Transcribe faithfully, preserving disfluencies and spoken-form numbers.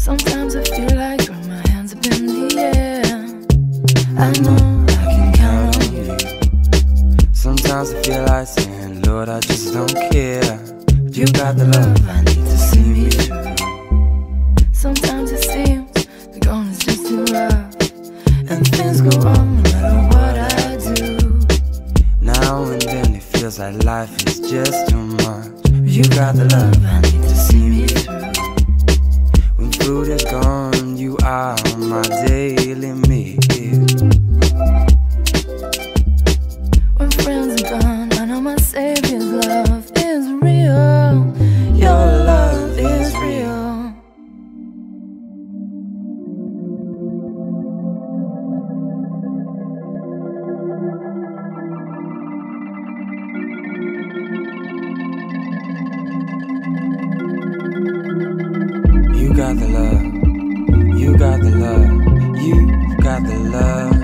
Sometimes I feel like throwing my hands up in the air. I know I can count on you. Sometimes I feel like saying, Lord, I just don't care. But you got the love I need to see me through. Sometimes it seems the going is just too rough, and things go wrong no matter what I do. Now and then it feels like life is just too much. But you got the Love, love I need to see me through. When food is gone, you are my daily meal. When friends are gone, I know my Savior's love is real. Your love is real. You got the love, you got the love, you've got the love.